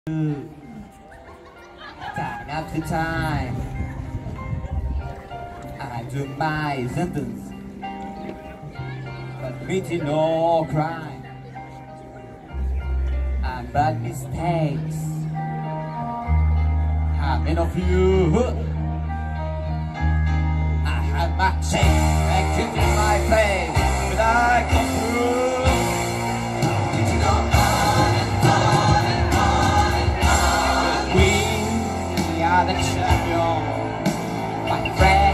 Time after time, I do my sentence, but committing no crime and bad mistakes. How many of you? I have my shame and kicked in my face, but I come through. The champion, my friend.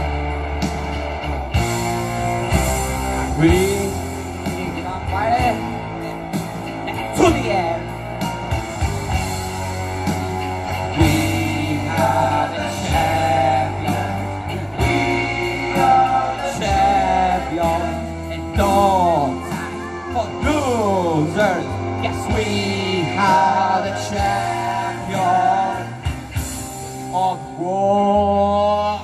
We keep on fighting to the end. We are the champion. We are the champion, and no time for losers. Yes, we are the champion of war.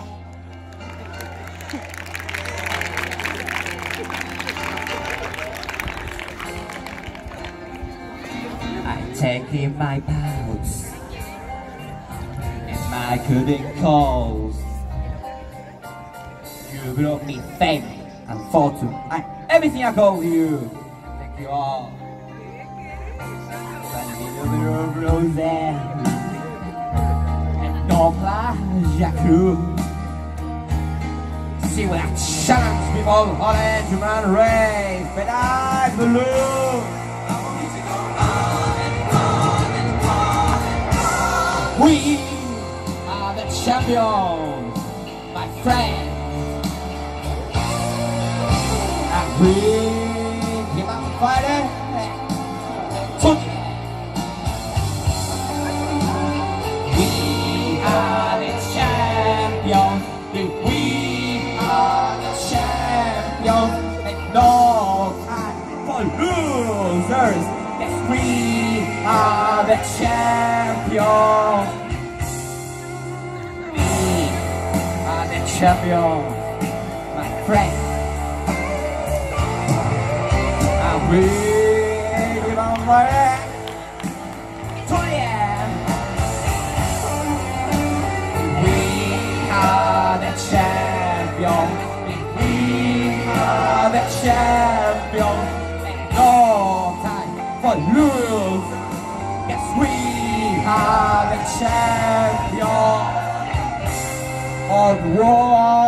I take in my bouts and my curtain calls. You brought me fame and fortune, everything I call you. Thank you all. See what I challenge people on a human race, but I believe we are the champions, my friend, and we keep on fighting to the end. We are the champions. We are the champions, and no time for losers. Yes, we are the champions. We are the champions, my friend. And we keep on fighting to the end. The champion, we are the champion, and no time for lose. Yes, we are the champion of war.